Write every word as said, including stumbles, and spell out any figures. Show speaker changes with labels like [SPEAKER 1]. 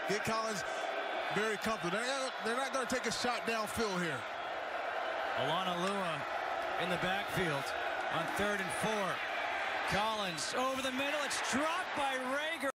[SPEAKER 1] Get Collins very comfortable. They're not, they're not going to take a shot downfield here.
[SPEAKER 2] Alana Lua in the backfield on third and four. Collins over the middle. It's dropped by Reagor.